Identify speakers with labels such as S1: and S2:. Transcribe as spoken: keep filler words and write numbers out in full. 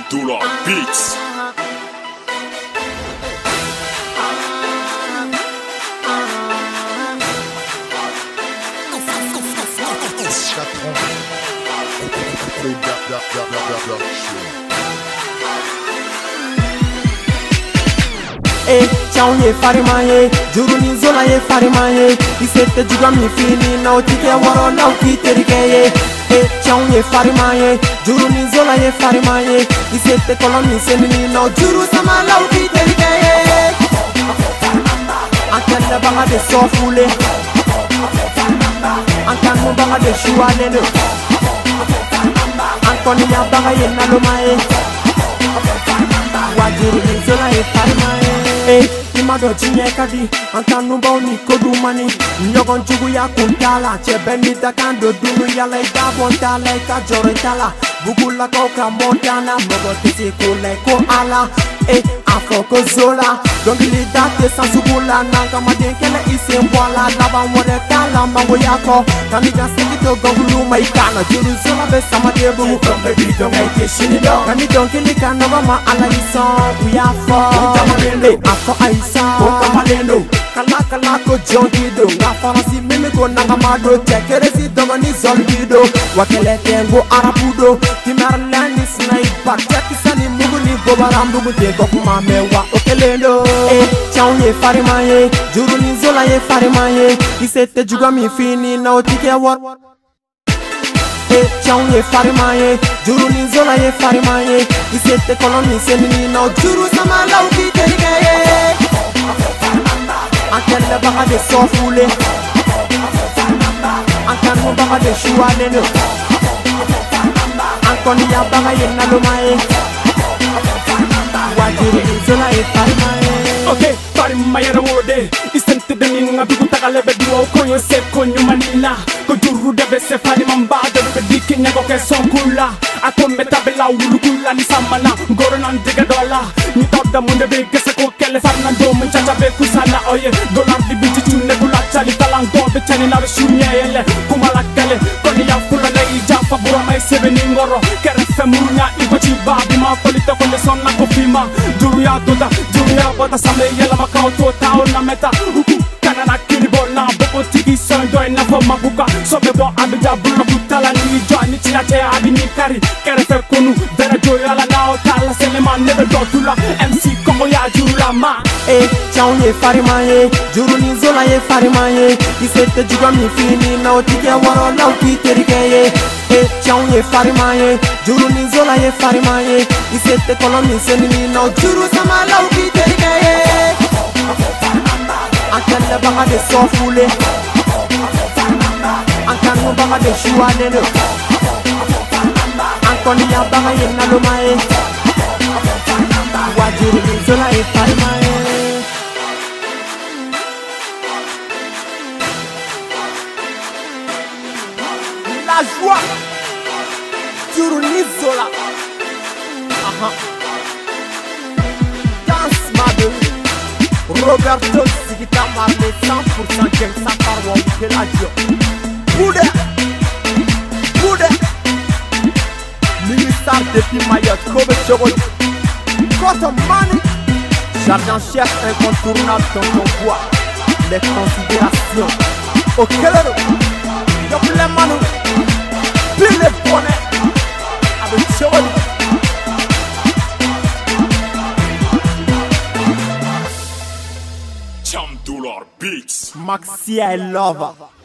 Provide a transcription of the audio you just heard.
S1: Chamdula Beats.
S2: Eh, ciao ye farima ye, juru ni zola ye farima ye. Isete juga mi fini na otike waro na ukiterike ye. Eh, ciao ye farima ye, juru ni zola ye farima ye. Isete koloni senini na juru sama la ukiterike ye. Ankelle baga de sofule, ankanu baga de shuane no. Ankoni ya baga ye naloma ye. Wajuru ni zola ye farima ye. Eh, imado jinye kadi, antanu ba oni kodu mani. Nyogon jugu ya kuntala, chebeni takando dunu yala ida bontala ika joro tala. Bugula koka montana, mogo tisi kule ko ala. Eh, afro ko zola, dongili date sansubula. Nanga madenkele isi mbwala, laba mwere kala mango yako. Kamiga sikito gongulu maikana, juru zola besa madebu. Tombe bido ngaike shinido, kami donkili kanova ma ala isan, uyafo. Eh, afro aisa, oka malendo. Kala kala ko jongido, nga farasi mimi ko nanga mado. Chekeresi dogo ni zolbido, wakele tengo arabudo. Timarlani sniper, chekisani mugu ni gobarambugu te gokuma mewa okelendo. Eh, ciao ye farima ye, juru ni zola ye farima ye. Isete juga mi fini na otike war. Eh, ciao ye farima ye, juru ni zola ye farima ye. Isete koloni senini na juru sama la ukiterike ye. Ankelle baga de sofule, ankanu baga de shuane no. Ankoni ya baga ye naloma ye. Wajuru ni zola ye farima ye.
S3: Okay, farima yara wode. Isente de minga bigu tagalebe duo konyo se konyo manila. Ko juru debe se farima mbada debe dike nyago ke sonkula. Akombe tabela ulukula ni samana ngoro nan diga dola. Ni tawda munde be gese ko kele farna do mun chacha be kusala oye. Dollar di biti chune kula chali talang do be chani na shunye yele. Kumala kale koni ya fula na ija fabura mai sebe ni ngoro. Kere femunya ibo chiba bima polita kole sonna ko fima. Juru ya toda juru ya bota same yela makao to tao na meta. Uku kana na kini bona boko tigi son do na fo mabuka. Sobe bo abija bulo kutala ni jo ni tina che abi ni kari. Kere fe konu vera jo yala na otala seleman nebe dotula. M C Kongo ya jura ma.
S2: Eh, ciao ye farima ye, juru ni zola ye farima ye. Isete juga mi fini na otike waro na ukiterike ye. Eh, ciao ye farima ye, juru ni zola ye farima ye. Isete koloni senini na juru sama la ukiterike ye. Ankelle baga de sofule, ankanu baga de shuane no. Ankoni ya baga ye naloma ye. Wajuru ni zola ye farima ye. La joie, juru ni zola. Aha. Danse ma belle. Roberto Zigita Marley cent pour cent Gangsta Parwa Ukeladio. Boude, Boude. Ministère depuis Mayotte, Kobe Chorod. Cotton Money. Jardin chef incontournable dans ton bois. Les considérations. Okelero. Yople Manu. Pile bonnet. Avec Chorod.
S1: Chamdula Beats.
S2: Maxi I love.